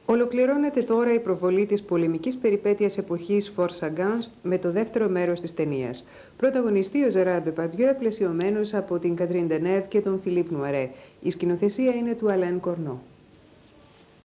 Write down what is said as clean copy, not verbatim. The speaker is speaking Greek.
Ολοκληρώνεται τώρα η προβολή της πολεμικής περιπέτειας εποχής Φορσαγκάν με το δεύτερο μέρος της ταινίας. Πρωταγωνιστεί ο Ζεράρ Ντεπαρδιeu, πλαισιωμένος από την Κατρίν Ντενέβ και τον Φιλίπ Νουαρέ. Η σκηνοθεσία είναι του Αλέν Κορνό.